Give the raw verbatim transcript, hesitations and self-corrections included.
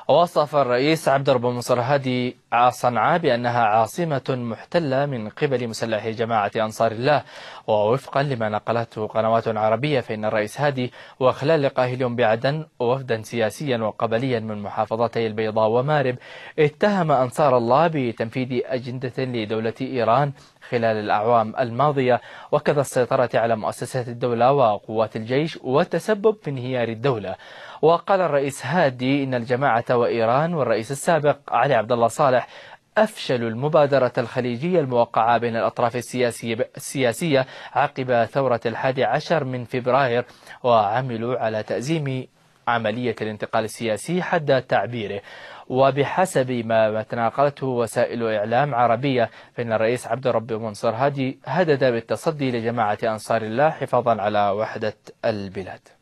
وصف الرئيس عبد الرب منصور هادي صنعاء بأنها عاصمة محتلة من قبل مسلحي جماعة أنصار الله. ووفقا لما نقلته قنوات عربية، فإن الرئيس هادي وخلال لقائه اليوم بعدن وفدا سياسيا وقبليا من محافظتي البيضاء ومارب اتهم أنصار الله بتنفيذ أجندة لدولة إيران خلال الأعوام الماضية، وكذا السيطرة على مؤسسات الدولة وقوات الجيش والتسبب في انهيار الدولة. وقال الرئيس هادي إن الجماعة وإيران والرئيس السابق علي عبد الله صالح أفشلوا المبادرة الخليجية الموقعة بين الأطراف السياسية, السياسية عقب ثورة الحادي عشر من فبراير، وعملوا على تأزيم عملية الانتقال السياسي حد تعبيره. وبحسب ما تناقلته وسائل إعلام عربية، فإن الرئيس عبد الرب منصور هادي هدد بالتصدي لجماعة أنصار الله حفاظا على وحدة البلاد.